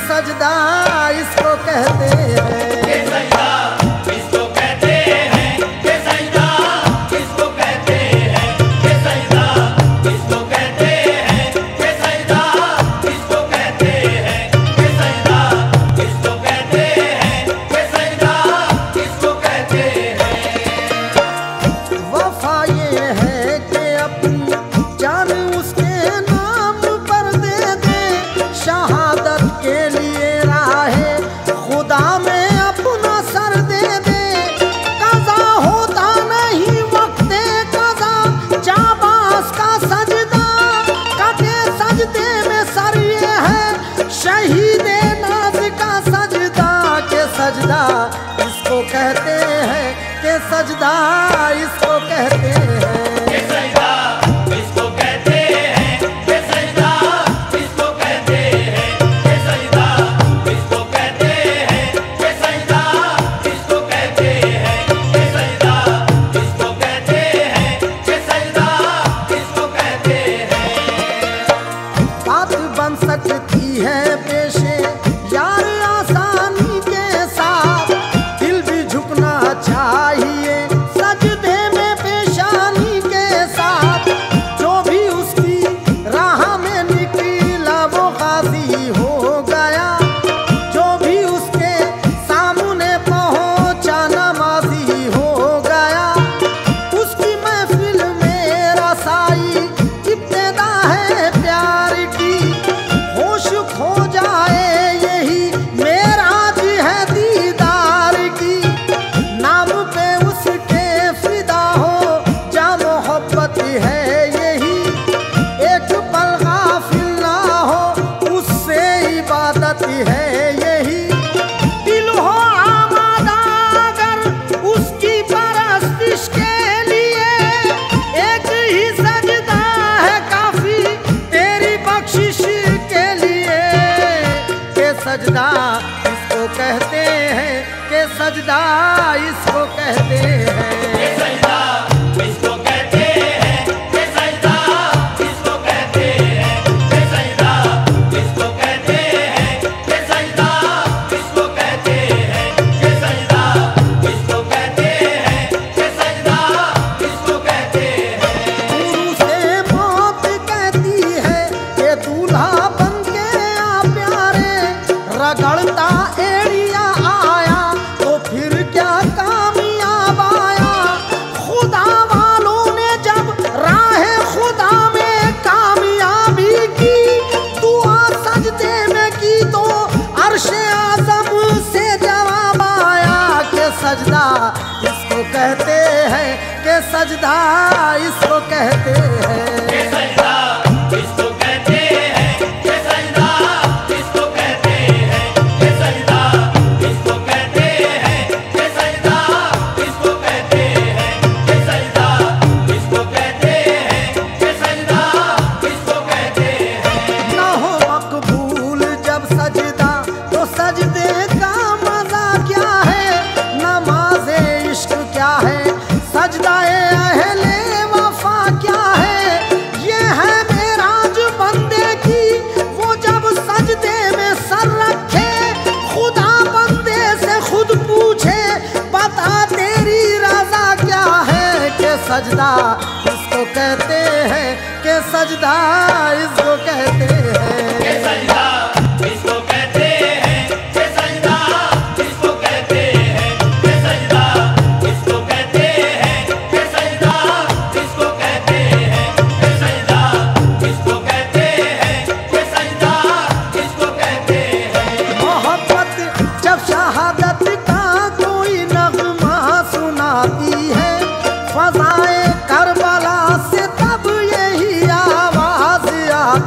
सजदा इसको कहते हैं, के सजदा इसको कहते हैं, के सजदा इसको कहते हैं, के सजदा इसको कहते हैं, के सजदा इसको कहते हैं, के सजदा इसको कहते हैं, के सजदा इसको कहते हैं। वफा ये है कि अपनी जान उसके नाम पर दे दे, शहादत के लिए राहे खुदा में अपना सर दे दे। कज़ा होता नहीं वक्ते कज़ा, जाबाज का सजदा कटे सजदे में सर ये है, शहीद नाज का सजदा के सजदा इसको कहते हैं, के सजदा इसको कहते हैं। के सजदा इसको कहते हैं, के सजदा इसको कहते हैं, के सजदा इसको कहते हैं, के सजदा इसको कहते हैं, के सजदा इसको कहते हैं, के सजदा इसको कहते हैं। बात बन सकती है पेशे यार आसानी के साथ, दिल भी झुकना चाहिए सजदे में पेशानी के साथ। जो भी उसकी राह में निकला वो गाजी हो गया, जो भी उसके सामने पहुंचा नमाजी हो गया। उसकी महफिल में रसाई इब्तिदा है प्यार की, होश खो जाए यही मेराज है दीदार की। नाम पे उसके फिदा हो जा मोहब्बत है यही, एक पल गाफिल ना हो उससे इबादत है यही। दिल हो आमादा अगर उसकी परस्तिश के लिए, एक ही सजदा है काफी तेरी बख्शिश के लिए। के सजदा इसको कहते हैं, के सजदा इसको कहते हैं। के सजदा इसको कहते हैं, के सजदा इसको कहते हैं, के सजदा इसको कहते हैं, के सजदा इसको कहते हैं, के सजदा इसको कहते हैं, के सजदा इसको कहते हैं। गुरु से मौत कहती है कि दूल्हा बन के आ प्यारे, रगड़ता एड़िया आया तो फिर क्या कामयाब आया। खुदा वालों ने जब राह खुदा में कामयाबी की, दुआ सजदे में की तो अर्शे आज़म से जवाब आया। के सजदा इसको कहते हैं, के सजदा इसको कहते हैं। के सजदा इसको कहते हैं, के सजदा इसको कहते हैं, के सजदा इसको कहते हैं, के सजदा इसको कहते हैं, के सजदा इसको कहते हैं, के सजदा इसको कहते हैं। ना हो मकबूल जब सजदा तो सजदे का मजा क्या है, नमाज़े इश्क क्या है, सजदाए अहले वफा क्या है। ये है मेराज बंदे की, वो जब सजदे में सर रखे, खुदा बंदे से खुद पूछे बता तेरी रजा क्या है। के सजदा इसको कहते हैं, के सजदा इसको कहते हैं। के सजदा इसको कहते हैं, के सजदा इसको कहते हैं, के सजदा इसको कहते हैं, के सजदा इसको कहते हैं, के सजदा इसको कहते हैं, के सजदा इसको कहते हैं। मोहब्बत जब शहादत का कोई नगमा सुनाती है, फज़ाए करबला से तब यही आवाज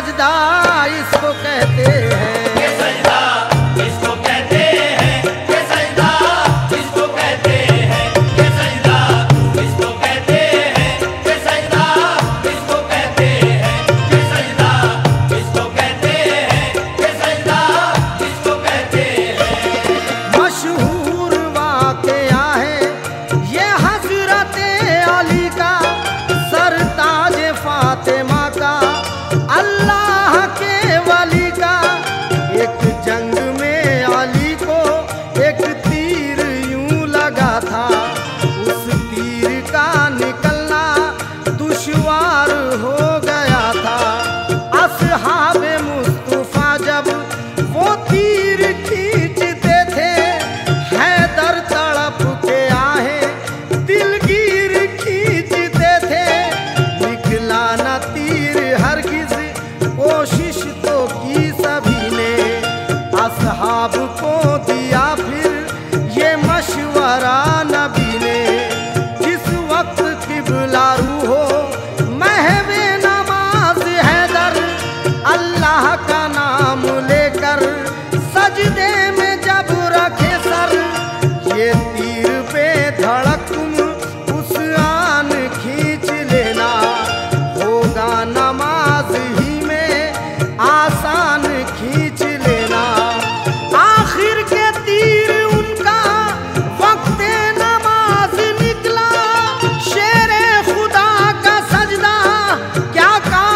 सजदा इसको कहते हैं। ये सजदा इसको कहते हैं, ये सजदा इसको कहते हैं, ये सजदा इसको कहते हैं, ये सजदा इसको कहते हैं, ये सजदा इसको कहते हैं, ये सजदा इसको कहते हैं। मशहूर वाक़या है ये हज़रत अली का, सरताज फातिमा का, अल्लाह के वली का। एक जंग में अली को एक तीर यूं लगा था, उस तीर का निकलना दुश्वार हो गया था। असहाबे मुस्तफा जब वो तीर खींचते थे, हैदर तड़प के आहें दिलगीर खींचते थे। निकला न तीर हरगिज, कोशिश तो की सभी ने, असहाब को दिया फिर ये मशवरा नबी ने। जिस वक्त किबलारू हो महवे नमाज हैदर, अल्लाह का नाम लेकर सजदे में जब रखे सर, ये तीर पे धड़क तुम उस आन खींच लेना, होगा नमाज ही में आसान खींच लेना। आखिर के तीर उनका वक्त नमाज निकला, शेरे खुदा का सजदा क्या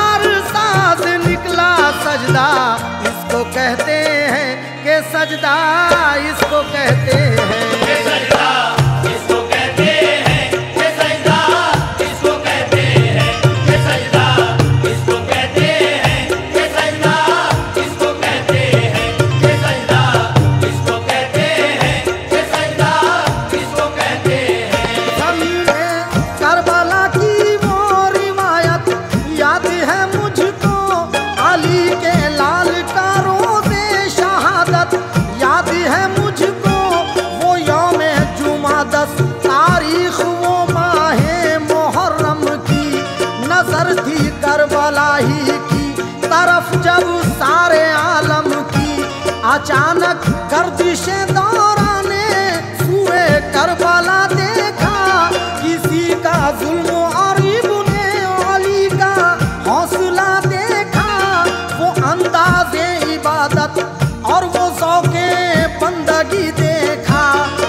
कारसाज निकला। सजदा इसको कहते हैं कि सजदा इसको कहते हैं। ये सजदा इसको कहते हैं, ये सजदा इसको कहते हैं, ये सजदा इसको कहते हैं, ये सजदा इसको कहते हैं, ये सजदा इसको कहते हैं, ये सजदा इसको कहते हैं। हमने करबला की वो रिवायत याद है मुझको, अली के लाल का रोज़े शहादत याद है मुझको। वो यौमे जुमा 10 तारीख वो माहे मुहर्रम की, नजर थी करबला ही की तरफ जब सारे आलम की। अचानक गर्दिशे दौराने सूए करबला देखा, किसी का जुल्म और इब्ने अली का हौसला देखा। वो अंदाज़े इबादत और वो ज़ौक़े बंदगी देखा,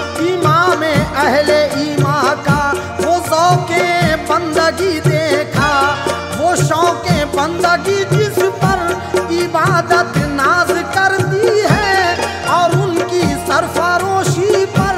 इमाम अहले ईमा का वो ज़ौक़े बंदगी देखा। वो शौक़े बंदगी जिस पर इबादत नाज करती है, और उनकी सरफरोशी पर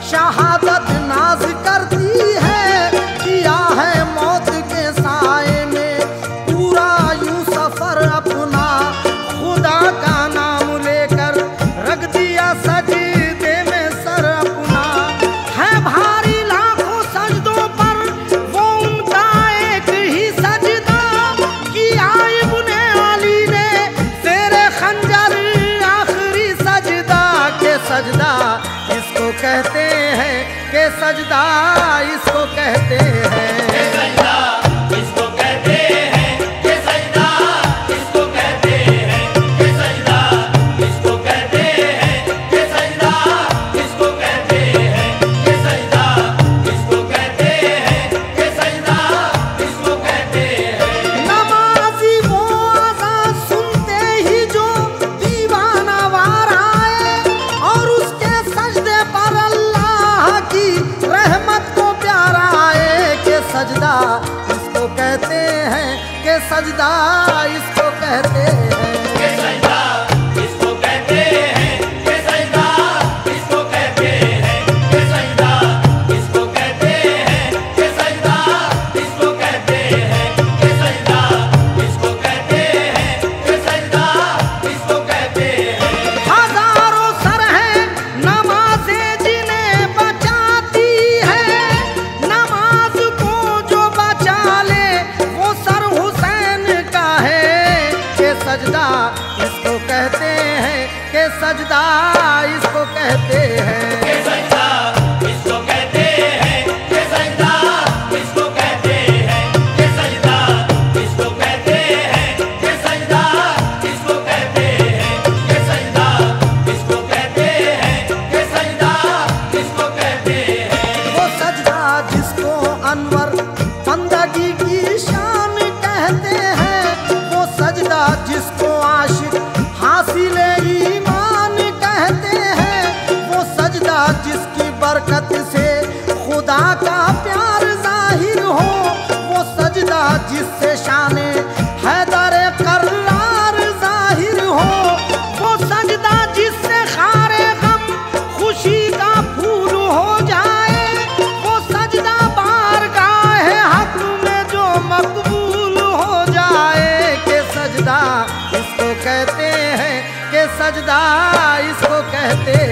शहादत नाज करती है। किया है मौत के साए में पूरा यूं सफर अपना, खुदा का नाम लेकर रख दिया सजदे में सर अपना। है भारी लाखों सजदों पर वो उनका एक ही सजदा, किया इब्ने अली ने तेरे खंजर आखिरी सजदा। के सजदा इसको कहते हैं, के सजदा इसको कहते हैं। ये सजदा इसको कहते हैं, ये सजदा इसको कहते हैं, ये सजदा इसको कहते हैं, ये सजदा इसको कहते हैं, ये सजदा इसको कहते हैं, ये सजदा इसको कहते हैं। नमाज़ी वो अज़ान सुनते ही जो दीवाना वार आए, और उसके सजदे पर अल्लाह की रहमत को प्यारा आए। के सजदा इसको कहते हैं, के सजदा इसको कहते हैं। ये सजदा इसको कहते हैं, ये सजदा इसको कहते हैं, ये सजदा इसको कहते हैं, ये सजदा इसको कहते हैं, ये सजदा इसको कहते हैं, ये सजदा इसको कहते हैं। हजारों सर हैं नमाज़ें जिन्हें बचाती है, नमाज को जो बचा ले वो सर हुसैन का है। के जिससे शाने हैदर कर्रार जाहिर हो, वो सजदा जिससे खारे गम खुशी का फूल हो जाए, वो सजदा बारगाह हक में जो मकबूल हो जाए। के सजदा इसको कहते हैं, के सजदा इसको कहते